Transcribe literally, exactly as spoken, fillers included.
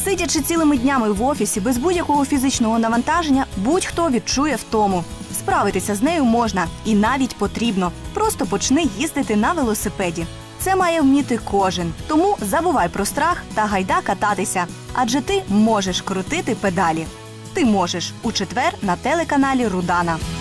Сидячи цілими днями в офісі без будь-якого фізичного навантаження, будь-хто відчує втому. Справитися з нею можна і навіть потрібно. Просто почни їздити на велосипеді. Це має вміти кожен. Тому забувай про страх та гайда кататися. Адже ти можеш крутити педалі. Ти можеш у четвер на телеканалі «Рудана».